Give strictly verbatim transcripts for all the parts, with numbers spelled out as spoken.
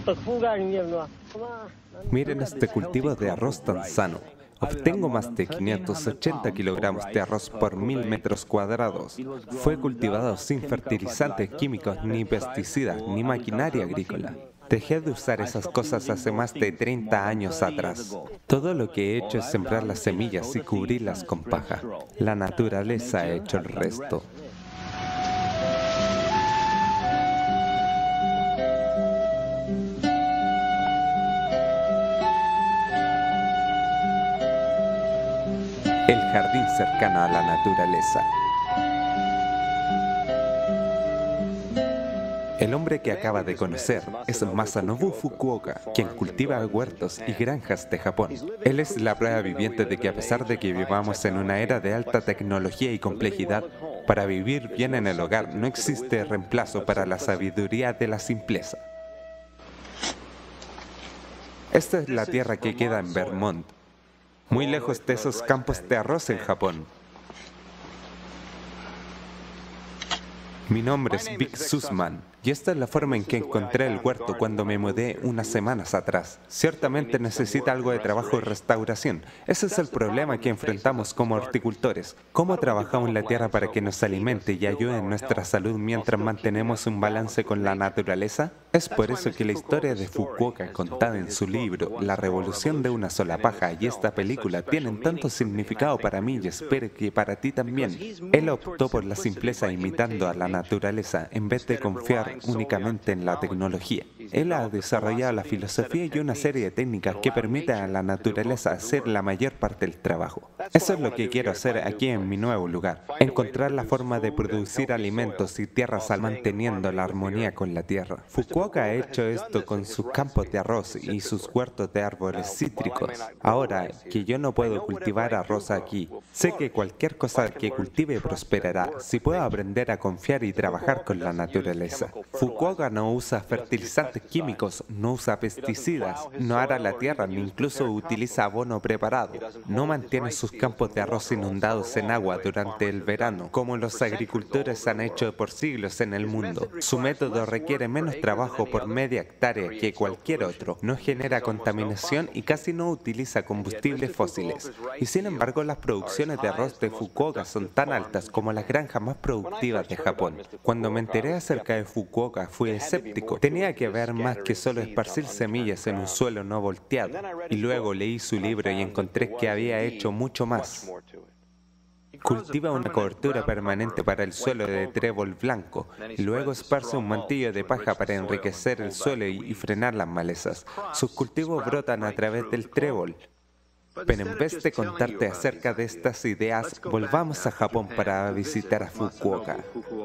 Miren este cultivo de arroz tan sano. Obtengo más de quinientos ochenta kilogramos de arroz por mil metros cuadrados. Fue cultivado sin fertilizantes químicos, ni pesticidas, ni maquinaria agrícola. Dejé de usar esas cosas hace más de treinta años atrás. Todo lo que he hecho es sembrar las semillas y cubrirlas con paja. La naturaleza ha hecho el resto. El jardín cercano a la naturaleza. El hombre que acaba de conocer es Masanobu Fukuoka, quien cultiva huertos y granjas de Japón. Él es la prueba viviente de que a pesar de que vivamos en una era de alta tecnología y complejidad, para vivir bien en el hogar no existe reemplazo para la sabiduría de la simpleza. Esta es la tierra que queda en Vermont, muy lejos de esos campos de arroz en Japón. Mi nombre es Vic Sussman, y esta es la forma en que encontré el huerto cuando me mudé unas semanas atrás. Ciertamente necesita algo de trabajo y restauración. Ese es el problema que enfrentamos como horticultores. ¿Cómo trabajamos la tierra para que nos alimente y ayude en nuestra salud mientras mantenemos un balance con la naturaleza? Es por eso que la historia de Fukuoka contada en su libro La revolución de una sola paja y esta película tienen tanto significado para mí y espero que para ti también. Él optó por la simpleza imitando a la naturaleza en vez de confiar únicamente en la tecnología. Él ha desarrollado la filosofía y una serie de técnicas que permiten a la naturaleza hacer la mayor parte del trabajo. Eso es lo que quiero hacer aquí en mi nuevo lugar. Encontrar la forma de producir alimentos y tierras manteniendo la armonía con la tierra. Fukuoka ha hecho esto con sus campos de arroz y sus huertos de árboles cítricos. Ahora que yo no puedo cultivar arroz aquí, sé que cualquier cosa que cultive prosperará si puedo aprender a confiar y trabajar con la naturaleza. Fukuoka no usa fertilizantes químicos, no usa pesticidas, no ara la tierra ni incluso utiliza abono preparado. No mantiene sus campos de arroz inundados en agua durante el verano, como los agricultores han hecho por siglos en el mundo. Su método requiere menos trabajo por media hectárea que cualquier otro, no genera contaminación y casi no utiliza combustibles fósiles. Y sin embargo, las producciones de arroz de Fukuoka son tan altas como las granjas más productivas de Japón. Cuando me enteré acerca de Fukuoka, fui escéptico. Tenía que ver más que solo esparcir semillas en un suelo no volteado. Y luego leí su libro y encontré que había hecho mucho más. Cultiva una cobertura permanente para el suelo de trébol blanco, y luego esparce un mantillo de paja para enriquecer el suelo y frenar las malezas. Sus cultivos brotan a través del trébol. Pero en vez de contarte acerca de estas ideas, volvamos a Japón para visitar a Fukuoka.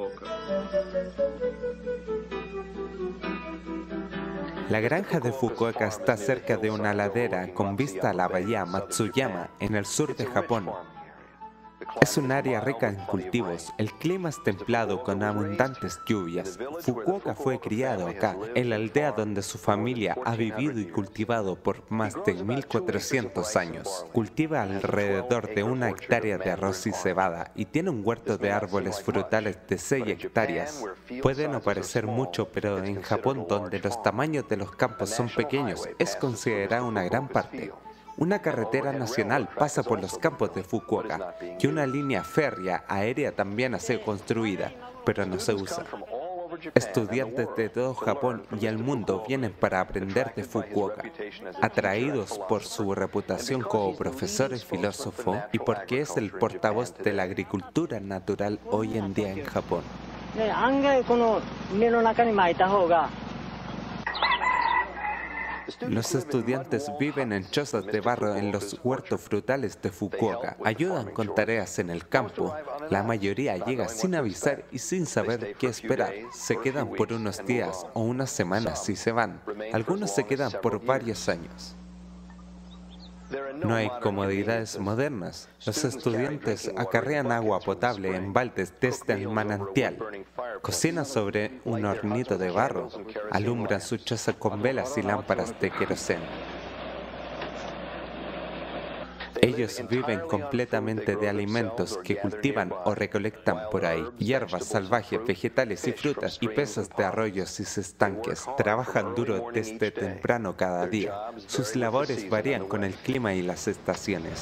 La granja de Fukuoka está cerca de una ladera con vista a la bahía Matsuyama, en el sur de Japón. Es un área rica en cultivos, el clima es templado con abundantes lluvias. Fukuoka fue criado acá, en la aldea donde su familia ha vivido y cultivado por más de mil cuatrocientos años. Cultiva alrededor de una hectárea de arroz y cebada y tiene un huerto de árboles frutales de seis hectáreas. Puede no parecer mucho, pero en Japón, donde los tamaños de los campos son pequeños, es considerada una gran parte. Una carretera nacional pasa por los campos de Fukuoka y una línea férrea aérea también ha sido construida, pero no se usa. Estudiantes de todo Japón y el mundo vienen para aprender de Fukuoka, atraídos por su reputación como profesor y filósofo y porque es el portavoz de la agricultura natural hoy en día en Japón. Los estudiantes viven en chozas de barro en los huertos frutales de Fukuoka. Ayudan con tareas en el campo. La mayoría llega sin avisar y sin saber qué esperar. Se quedan por unos días o unas semanas y se van. Algunos se quedan por varios años. No hay comodidades modernas. Los estudiantes acarrean agua potable en baldes desde el manantial. Cocinan sobre un hornito de barro. Alumbran su choza con velas y lámparas de queroseno. Ellos viven completamente de alimentos que cultivan o recolectan por ahí, hierbas salvajes, vegetales y frutas, y peces de arroyos y estanques. Trabajan duro desde temprano cada día. Sus labores varían con el clima y las estaciones.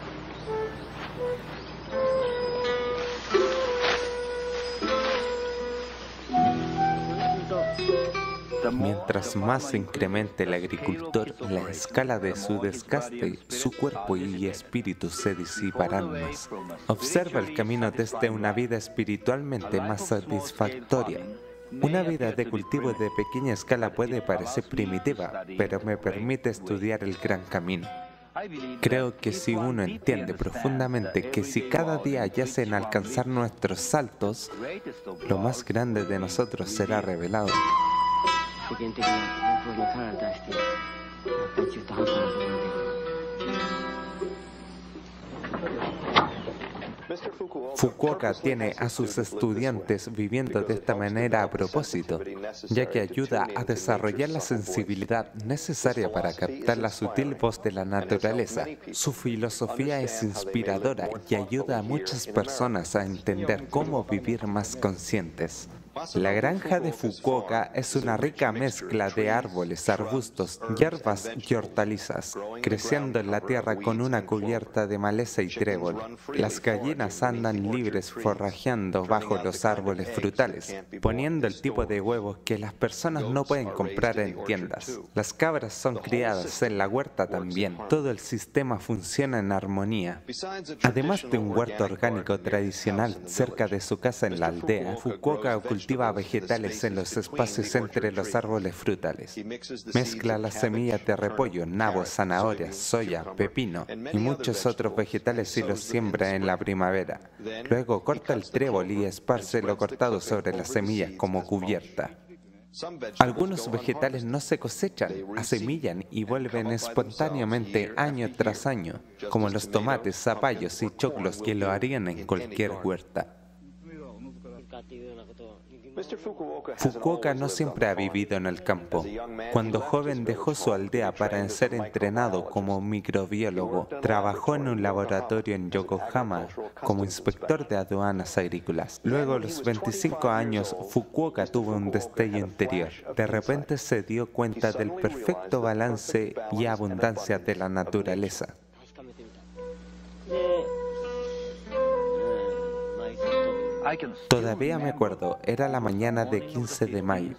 Mientras más se incremente el agricultor, la escala de su desgaste, su cuerpo y espíritu se disiparán más. Observa el camino desde una vida espiritualmente más satisfactoria. Una vida de cultivo de pequeña escala puede parecer primitiva, pero me permite estudiar el gran camino. Creo que si uno entiende profundamente que si cada día yace en alcanzar nuestros saltos, lo más grande de nosotros será revelado. Fukuoka tiene a sus estudiantes viviendo de esta manera a propósito, ya que ayuda a desarrollar la sensibilidad necesaria para captar la sutil voz de la naturaleza. Su filosofía es inspiradora y ayuda a muchas personas a entender cómo vivir más conscientes. La granja de Fukuoka es una rica mezcla de árboles, arbustos, hierbas y hortalizas, creciendo en la tierra con una cubierta de maleza y trébol. Las gallinas andan libres forrajeando bajo los árboles frutales, poniendo el tipo de huevos que las personas no pueden comprar en tiendas. Las cabras son criadas en la huerta también. Todo el sistema funciona en armonía. Además de un huerto orgánico tradicional cerca de su casa en la aldea, Fukuoka cultiva vegetales en los espacios entre los árboles frutales. Mezcla las semillas de repollo, nabo, zanahoria, soya, pepino y muchos otros vegetales y los siembra en la primavera. Luego corta el trébol y esparce lo cortado sobre las semillas como cubierta. Algunos vegetales no se cosechan, asemillan y vuelven espontáneamente año tras año, como los tomates, zapallos y choclos que lo harían en cualquier huerta. Fukuoka no siempre ha vivido en el campo. Cuando joven dejó su aldea para ser entrenado como microbiólogo. Trabajó en un laboratorio en Yokohama como inspector de aduanas agrícolas. Luego, a los veinticinco años, Fukuoka tuvo un destello interior. De repente se dio cuenta del perfecto balance y abundancia de la naturaleza. Todavía me acuerdo, era la mañana de quince de mayo.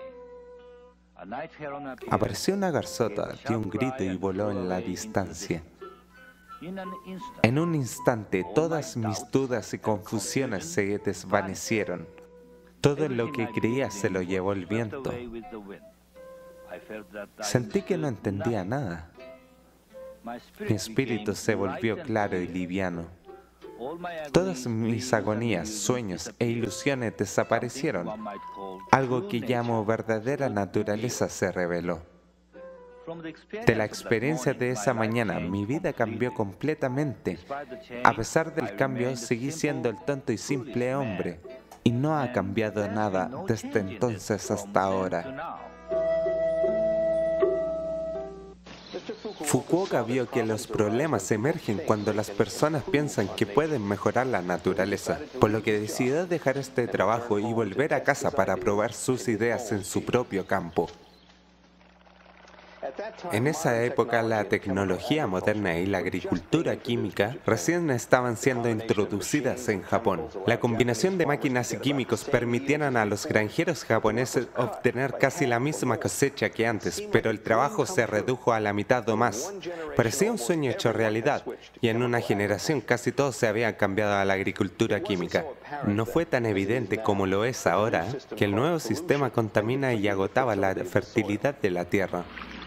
Apareció una garzota, dio un grito y voló en la distancia. En un instante, todas mis dudas y confusiones se desvanecieron. Todo lo que creía se lo llevó el viento. Sentí que no entendía nada. Mi espíritu se volvió claro y liviano. Todas mis agonías, sueños e ilusiones desaparecieron. Algo que llamo verdadera naturaleza se reveló. De la experiencia de esa mañana, mi vida cambió completamente. A pesar del cambio, seguí siendo el tonto y simple hombre, y no ha cambiado nada desde entonces hasta ahora. Fukuoka vio que los problemas emergen cuando las personas piensan que pueden mejorar la naturaleza, por lo que decidió dejar este trabajo y volver a casa para probar sus ideas en su propio campo. En esa época, la tecnología moderna y la agricultura química recién estaban siendo introducidas en Japón. La combinación de máquinas y químicos permitieron a los granjeros japoneses obtener casi la misma cosecha que antes, pero el trabajo se redujo a la mitad o más. Parecía un sueño hecho realidad, y en una generación casi todos se habían cambiado a la agricultura química. No fue tan evidente como lo es ahora que el nuevo sistema contamina y agotaba la fertilidad de la tierra.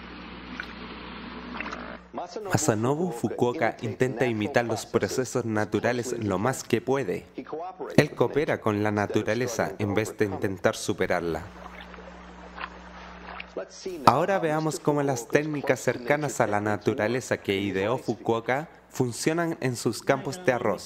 Masanobu Fukuoka intenta imitar los procesos naturales lo más que puede. Él coopera con la naturaleza en vez de intentar superarla. Ahora veamos cómo las técnicas cercanas a la naturaleza que ideó Fukuoka funcionan en sus campos de arroz.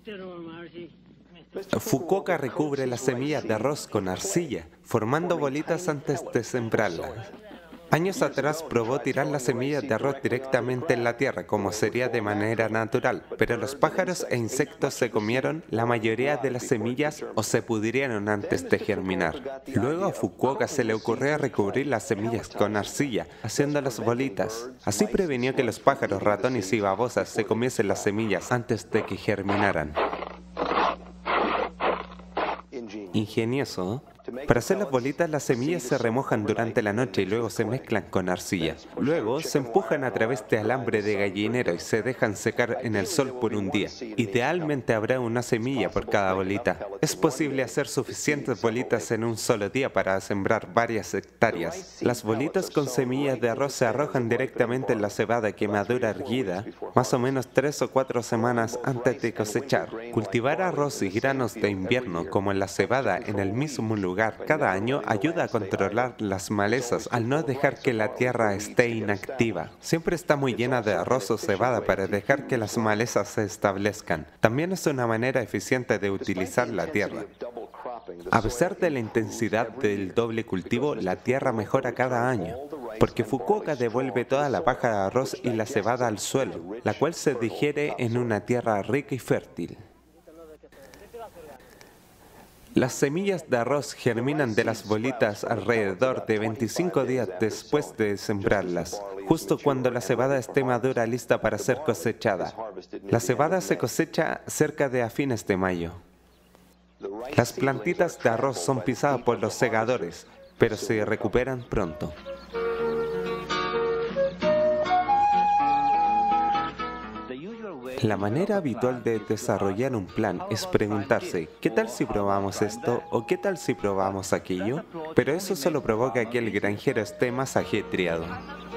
Fukuoka recubre las semillas de arroz con arcilla, formando bolitas antes de sembrarlas. Años atrás probó tirar las semillas de arroz directamente en la tierra, como sería de manera natural, pero los pájaros e insectos se comieron la mayoría de las semillas o se pudrieron antes de germinar. Luego a Fukuoka se le ocurrió recubrir las semillas con arcilla, haciéndolas bolitas. Así prevenió que los pájaros, ratones y babosas se comiesen las semillas antes de que germinaran. Ingenioso, ¿eh? Para hacer las bolitas, las semillas se remojan durante la noche y luego se mezclan con arcilla. Luego se empujan a través de alambre de gallinero y se dejan secar en el sol por un día. Idealmente habrá una semilla por cada bolita. Es posible hacer suficientes bolitas en un solo día para sembrar varias hectáreas. Las bolitas con semillas de arroz se arrojan directamente en la cebada que madura erguida, más o menos tres o cuatro semanas antes de cosechar. Cultivar arroz y granos de invierno como en la cebada en el mismo lugar cada año ayuda a controlar las malezas al no dejar que la tierra esté inactiva. Siempre está muy llena de arroz o cebada para dejar que las malezas se establezcan. También es una manera eficiente de utilizar la tierra. A pesar de la intensidad del doble cultivo, la tierra mejora cada año, porque Fukuoka devuelve toda la paja de arroz y la cebada al suelo, la cual se digiere en una tierra rica y fértil. Las semillas de arroz germinan de las bolitas alrededor de veinticinco días después de sembrarlas, justo cuando la cebada esté madura lista para ser cosechada. La cebada se cosecha cerca de a fines de mayo. Las plantitas de arroz son pisadas por los segadores, pero se recuperan pronto. La manera habitual de desarrollar un plan es preguntarse, ¿qué tal si probamos esto o qué tal si probamos aquello? Pero eso solo provoca que el granjero esté más ajetreado.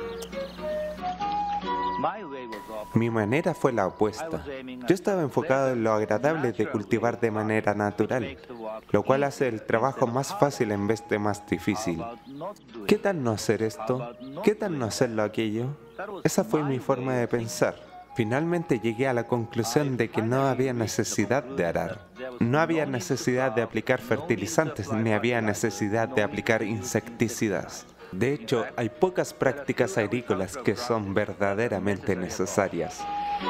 Mi manera fue la opuesta. Yo estaba enfocado en lo agradable de cultivar de manera natural, lo cual hace el trabajo más fácil en vez de más difícil. ¿Qué tal no hacer esto? ¿Qué tal no hacerlo aquello? Esa fue mi forma de pensar. Finalmente llegué a la conclusión de que no había necesidad de arar. No había necesidad de aplicar fertilizantes, ni había necesidad de aplicar insecticidas. De hecho, hay pocas prácticas agrícolas que son verdaderamente necesarias.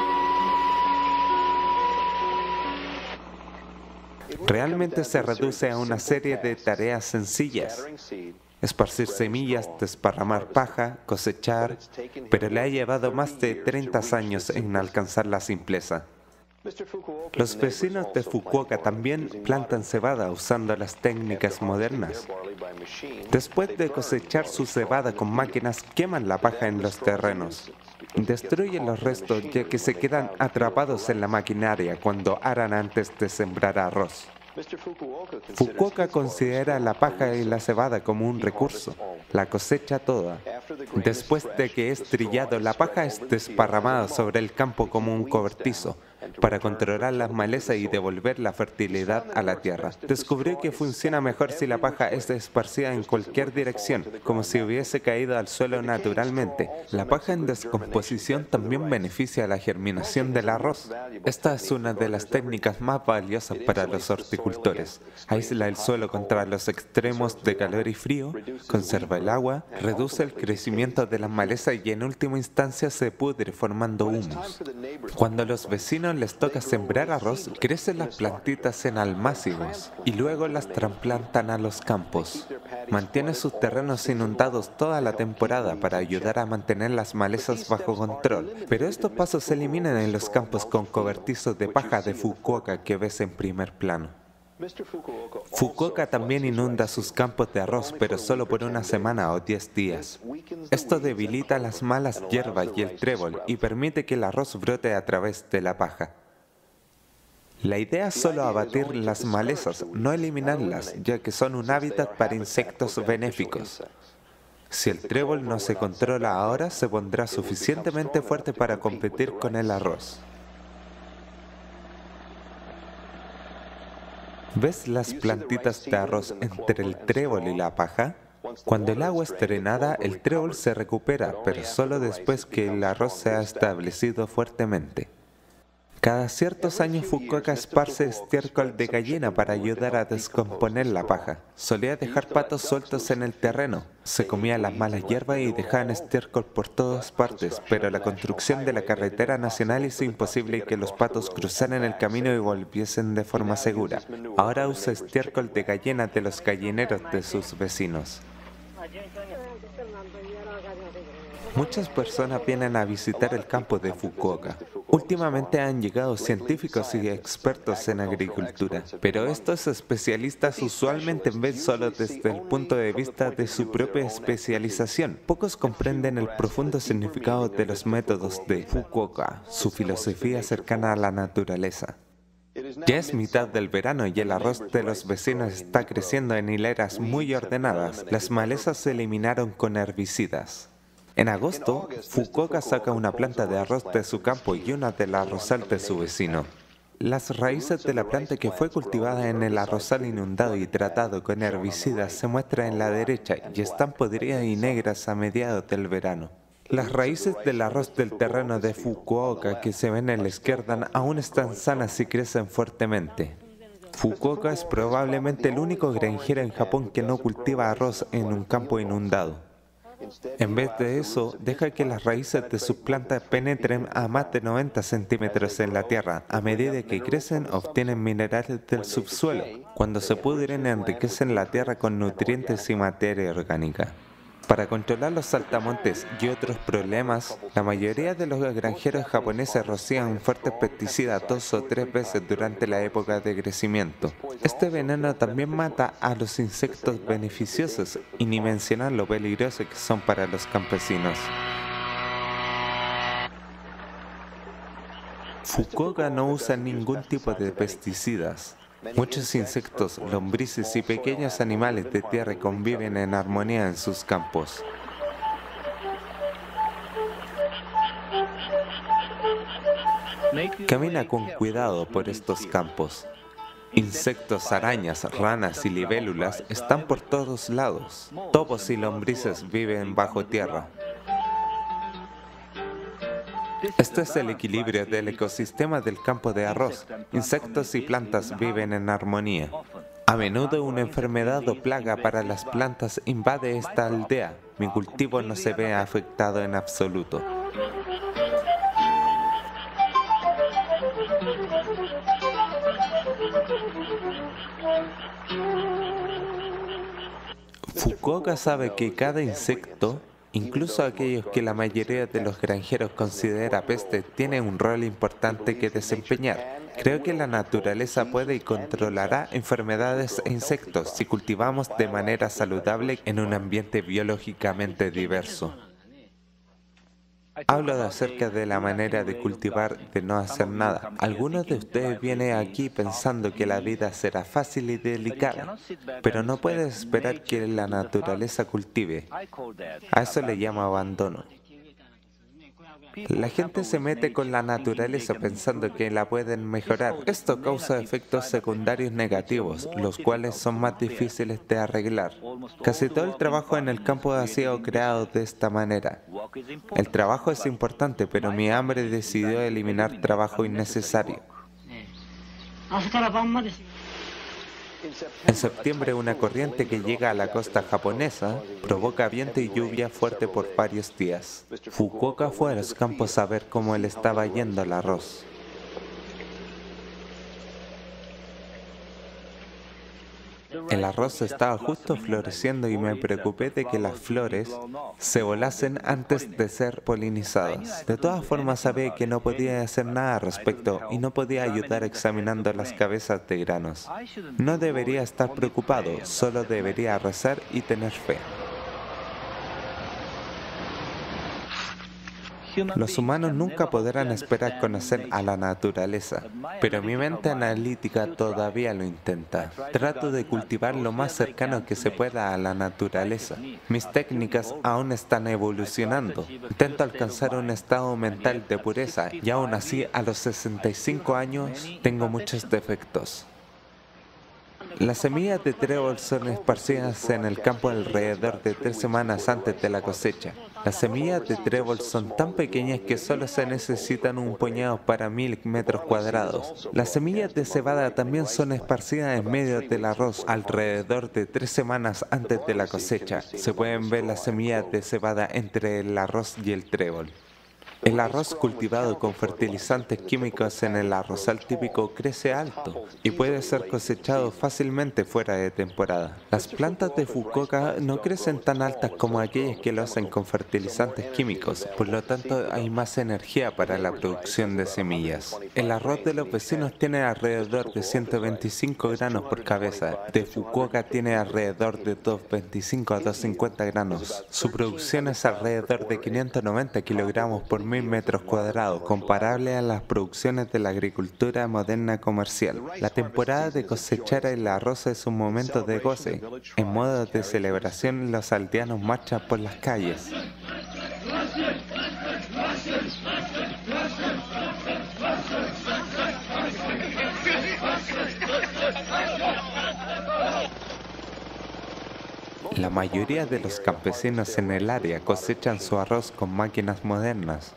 Realmente se reduce a una serie de tareas sencillas. Esparcir semillas, desparramar paja, cosechar, pero le ha llevado más de treinta años en alcanzar la simpleza. Los vecinos de Fukuoka también plantan cebada usando las técnicas modernas. Después de cosechar su cebada con máquinas, queman la paja en los terrenos. Destruyen los restos ya que se quedan atrapados en la maquinaria cuando aran antes de sembrar arroz. Fukuoka considera la paja y la cebada como un recurso, la cosecha toda. Después de que es trillado, la paja es desparramada sobre el campo como un cobertizo, para controlar las malezas y devolver la fertilidad a la tierra. Descubrió que funciona mejor si la paja es esparcida en cualquier dirección, como si hubiese caído al suelo naturalmente. La paja en descomposición también beneficia a la germinación del arroz. Esta es una de las técnicas más valiosas para los horticultores. Aísla el suelo contra los extremos de calor y frío, conserva el agua, reduce el crecimiento de las malezas y en última instancia se pudre formando humus. Cuando los vecinos les toca sembrar arroz, crecen las plantitas en almácigos y luego las trasplantan a los campos. Mantiene sus terrenos inundados toda la temporada para ayudar a mantener las malezas bajo control, pero estos pasos se eliminan en los campos con cobertizos de paja de Fukuoka que ves en primer plano. Fukuoka también inunda sus campos de arroz, pero solo por una semana o diez días. Esto debilita las malas hierbas y el trébol y permite que el arroz brote a través de la paja. La idea es solo abatir las malezas, no eliminarlas, ya que son un hábitat para insectos benéficos. Si el trébol no se controla ahora, se pondrá suficientemente fuerte para competir con el arroz. ¿Ves las plantitas de arroz entre el trébol y la paja? Cuando el agua es drenada, el trébol se recupera, pero solo después que el arroz se ha establecido fuertemente. Cada ciertos años Fukuoka esparce estiércol de gallina para ayudar a descomponer la paja. Solía dejar patos sueltos en el terreno. Se comía las malas hierbas y dejaban estiércol por todas partes, pero la construcción de la carretera nacional hizo imposible que los patos cruzaran el camino y volviesen de forma segura. Ahora usa estiércol de gallina de los gallineros de sus vecinos. Muchas personas vienen a visitar el campo de Fukuoka. Últimamente han llegado científicos y expertos en agricultura, pero estos especialistas usualmente ven solo desde el punto de vista de su propia especialización. Pocos comprenden el profundo significado de los métodos de Fukuoka, su filosofía cercana a la naturaleza. Ya es mitad del verano y el arroz de los vecinos está creciendo en hileras muy ordenadas. Las malezas se eliminaron con herbicidas. En agosto, Fukuoka saca una planta de arroz de su campo y una del arrozal de su vecino. Las raíces de la planta que fue cultivada en el arrozal inundado y tratado con herbicidas se muestran en la derecha y están podridas y negras a mediados del verano. Las raíces del arroz del terreno de Fukuoka que se ven en la izquierda aún están sanas y crecen fuertemente. Fukuoka es probablemente el único granjero en Japón que no cultiva arroz en un campo inundado. En vez de eso, deja que las raíces de sus plantas penetren a más de noventa centímetros en la tierra. A medida que crecen, obtienen minerales del subsuelo. Cuando se pudren, enriquecen la tierra con nutrientes y materia orgánica. Para controlar los saltamontes y otros problemas, la mayoría de los granjeros japoneses rocían fuertes pesticidas dos o tres veces durante la época de crecimiento. Este veneno también mata a los insectos beneficiosos y ni mencionar lo peligrosos que son para los campesinos. Fukuoka no usa ningún tipo de pesticidas. Muchos insectos, lombrices y pequeños animales de tierra conviven en armonía en sus campos. Camina con cuidado por estos campos. Insectos, arañas, ranas y libélulas están por todos lados. Topos y lombrices viven bajo tierra. Esto es el equilibrio del ecosistema del campo de arroz. Insectos y plantas viven en armonía. A menudo una enfermedad o plaga para las plantas invade esta aldea. Mi cultivo no se ve afectado en absoluto. Fukuoka sabe que cada insecto, incluso aquellos que la mayoría de los granjeros considera peste, tienen un rol importante que desempeñar. Creo que la naturaleza puede y controlará enfermedades e insectos si cultivamos de manera saludable en un ambiente biológicamente diverso. Hablo de acerca de la manera de cultivar de no hacer nada. Algunos de ustedes vienen aquí pensando que la vida será fácil y delicada, pero no puedes esperar que la naturaleza cultive. A eso le llamo abandono. La gente se mete con la naturaleza pensando que la pueden mejorar. Esto causa efectos secundarios negativos, los cuales son más difíciles de arreglar. Casi todo el trabajo en el campo ha sido creado de esta manera. El trabajo es importante, pero mi hambre decidió eliminar trabajo innecesario. En septiembre, una corriente que llega a la costa japonesa provoca viento y lluvia fuerte por varios días. Fukuoka fue a los campos a ver cómo le estaba yendo al arroz. El arroz estaba justo floreciendo y me preocupé de que las flores se volasen antes de ser polinizadas. De todas formas sabía que no podía hacer nada al respecto y no podía ayudar examinando las cabezas de granos. No debería estar preocupado, solo debería rezar y tener fe. Los humanos nunca podrán esperar conocer a la naturaleza, pero mi mente analítica todavía lo intenta. Trato de cultivar lo más cercano que se pueda a la naturaleza. Mis técnicas aún están evolucionando. Intento alcanzar un estado mental de pureza y aún así a los sesenta y cinco años tengo muchos defectos. Las semillas de trébol son esparcidas en el campo alrededor de tres semanas antes de la cosecha. Las semillas de trébol son tan pequeñas que solo se necesitan un puñado para mil metros cuadrados. Las semillas de cebada también son esparcidas en medio del arroz alrededor de tres semanas antes de la cosecha. Se pueden ver las semillas de cebada entre el arroz y el trébol. El arroz cultivado con fertilizantes químicos en el arrozal típico crece alto y puede ser cosechado fácilmente fuera de temporada. Las plantas de Fukuoka no crecen tan altas como aquellas que lo hacen con fertilizantes químicos, por lo tanto hay más energía para la producción de semillas. El arroz de los vecinos tiene alrededor de ciento veinticinco granos por cabeza, de Fukuoka tiene alrededor de doscientos veinticinco a doscientos cincuenta granos. Su producción es alrededor de quinientos noventa kilogramos por mil metros cuadrados, comparable a las producciones de la agricultura moderna comercial. La temporada de cosechar el arroz es un momento de goce. En modo de celebración, los aldeanos marchan por las calles. La mayoría de los campesinos en el área cosechan su arroz con máquinas modernas.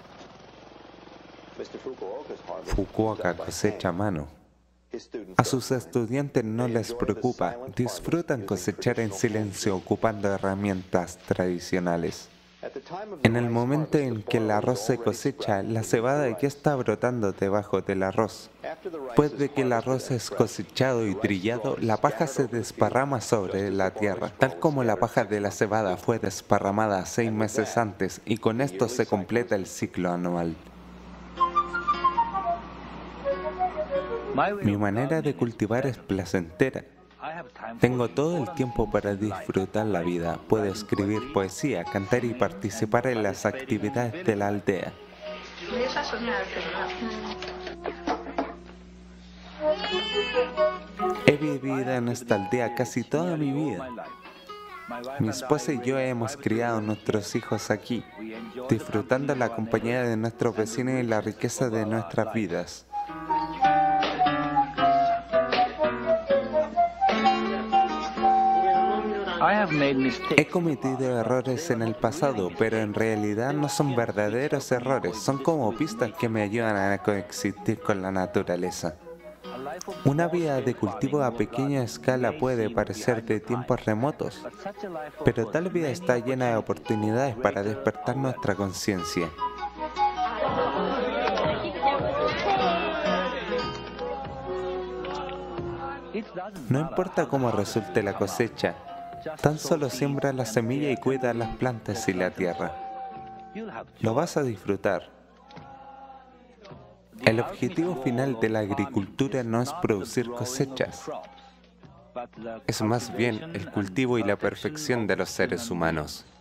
Fukuoka cosecha a mano. A sus estudiantes no les preocupa, disfrutan cosechar en silencio ocupando herramientas tradicionales. En el momento en que el arroz se cosecha, la cebada ya está brotando debajo del arroz. Después de que el arroz es cosechado y trillado, la paja se desparrama sobre la tierra, tal como la paja de la cebada fue desparramada seis meses antes, y con esto se completa el ciclo anual. Mi manera de cultivar es placentera. Tengo todo el tiempo para disfrutar la vida. Puedo escribir poesía, cantar y participar en las actividades de la aldea. He vivido en esta aldea casi toda mi vida. Mi esposa y yo hemos criado a nuestros hijos aquí, disfrutando la compañía de nuestros vecinos y la riqueza de nuestras vidas. He cometido errores en el pasado, pero en realidad no son verdaderos errores, son como pistas que me ayudan a coexistir con la naturaleza. Una vida de cultivo a pequeña escala puede parecer de tiempos remotos, pero tal vida está llena de oportunidades para despertar nuestra conciencia. No importa cómo resulte la cosecha, tan solo siembra la semilla y cuida las plantas y la tierra. Lo vas a disfrutar. El objetivo final de la agricultura no es producir cosechas, es más bien el cultivo y la perfección de los seres humanos.